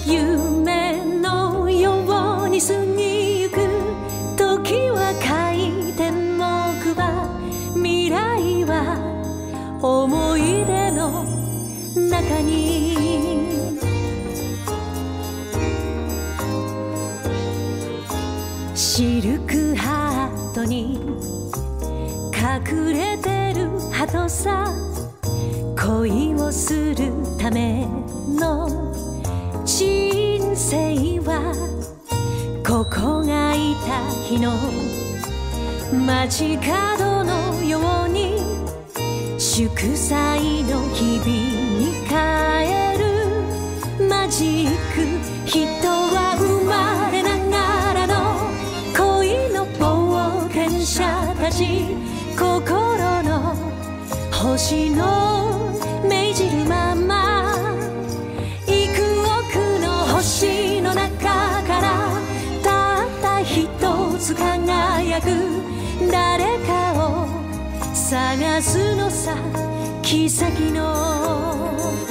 夢のように過ぎゆく時は回転木馬、未来は思い出の中に。シルクハットに隠れてる鳩さ、恋をするための人生はここがいた日の街角のように祝祭の日々に帰るマジック。人は生まれながらの恋の冒険者たち、心の星の命じるまま幾億の星の中からたった一つ輝く誰かを探すのさ、奇跡の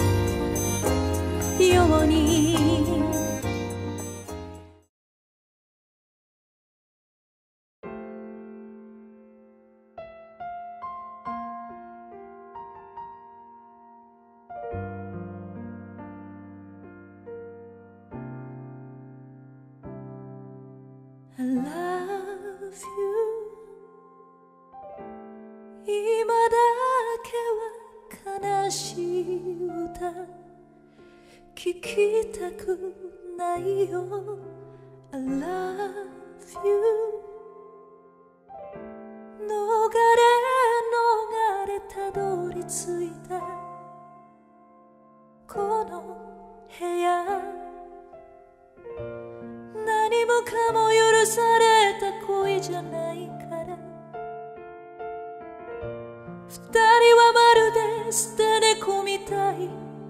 ように。I love you 今だけは悲しい歌聞きたくないよ。 I love you 逃れたどり着いたこの部屋、何もかも許された恋じゃないから、二人はまるで捨て猫みたい。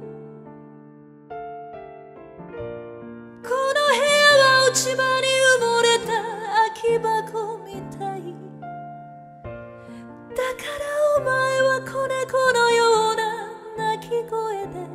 この部屋は落ち葉に埋もれた空き箱みたい。だからお前は子猫のような鳴き声で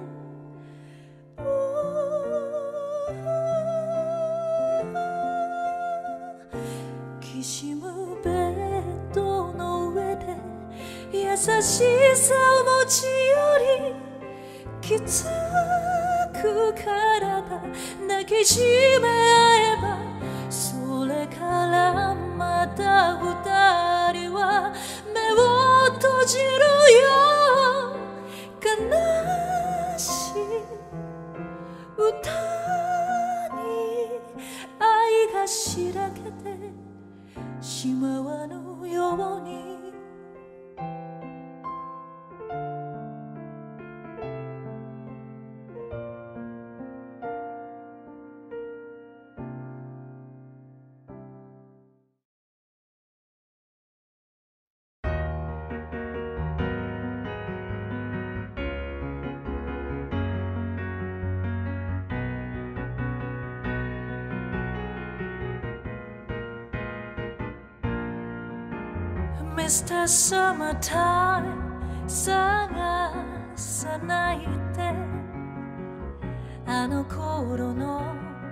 きしむベッドの上で優しさを持ち寄り、きつく体抱きしめ合えば、それからまた二人は目を閉じるよ。悲しい歌に愛がしらけてしまわぬように。Mr. Summertime 探さないで、あの頃の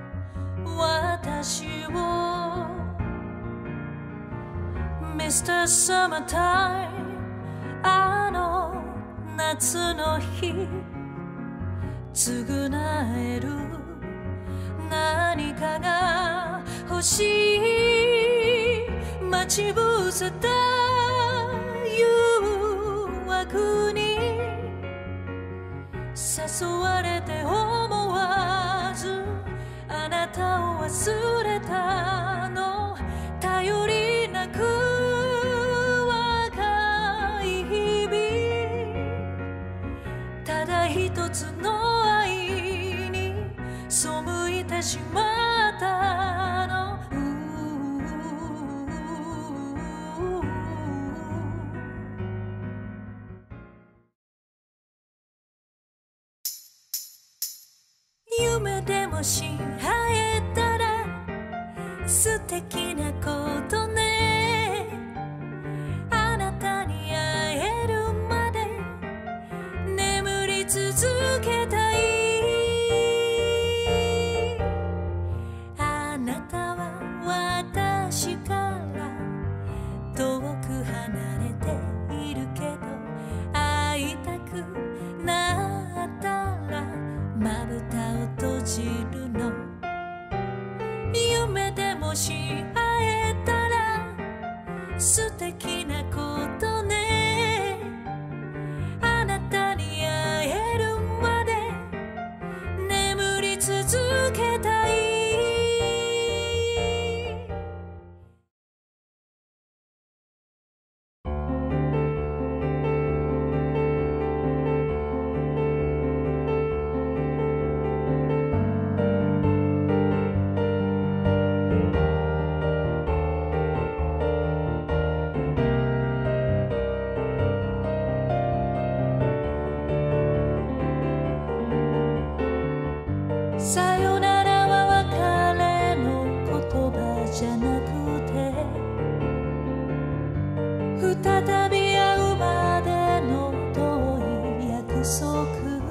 私を。 Mr. Summertime あの夏の日償える何かが欲しい。待ち伏せた誘惑に誘われて思わずあなたを忘れたの。頼りなく若い日々、ただ一つの愛に背いてしまったの。夢でもし会えたら素敵なことね。あなたに会えるまで眠り続けたい。 ぶたを閉じるの。夢でもし会えたら素敵なことね。あなたに会えるまで眠り続けたい。さよならは別れの言葉じゃなくて、再び会うまでの遠い約束。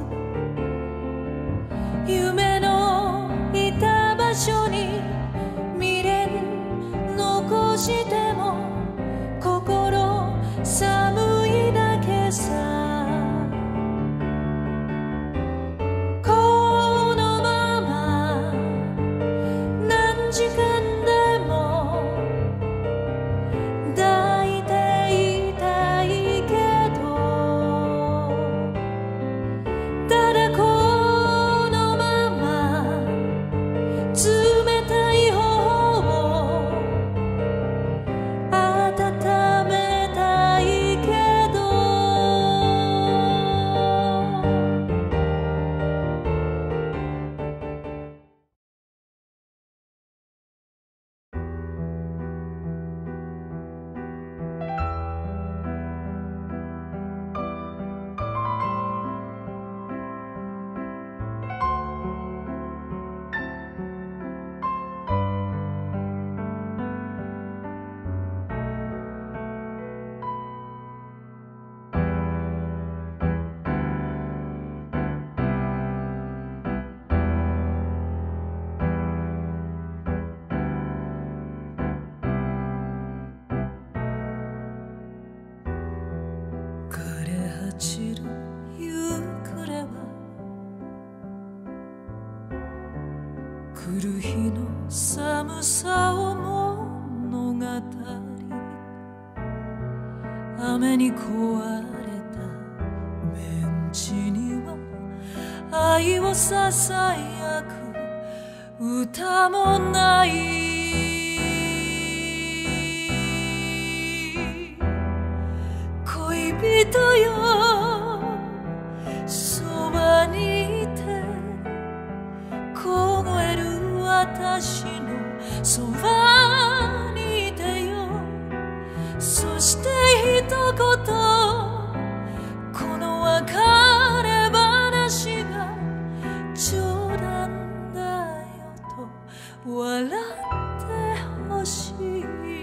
夢のいた場所に未練残しても心寒いだけさ。時間でも抱いていたいけど、ただこのまま冷たい方を温めたいけど。散る夕暮れは来る日の寒さを物語。雨に壊れたベンチには愛をささやく歌もない。恋人よ、そばにいて凍える私のそばにいてよ。そして一言、この別れ話が冗談だよと笑ってほしい。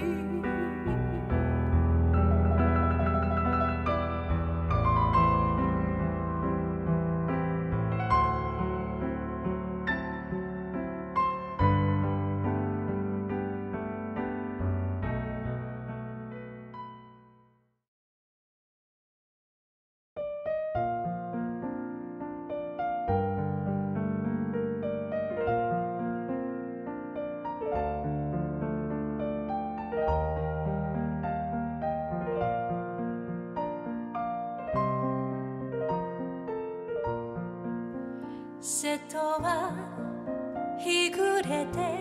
瀬戸は日暮れて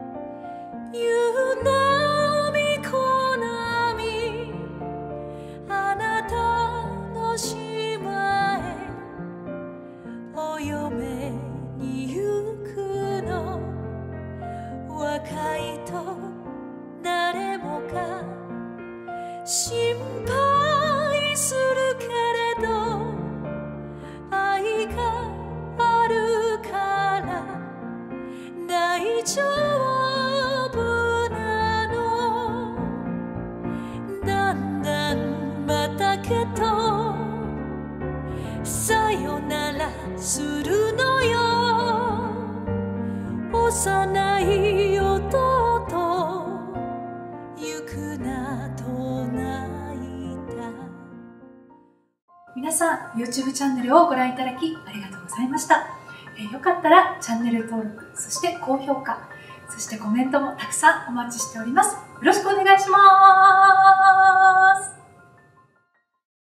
夕波小波、あなたの島へお嫁に行くの。若いと誰もが心配するけれど、愛があるから大丈夫なの。だんだん畑とさよならするのよ。幼い弟行くなと泣いた。 皆さん YouTube チャンネルをご覧いただきありがとうございました。 よかったらチャンネル登録、そして高評価、そしてコメントもたくさんお待ちしております。よろしくお願いします。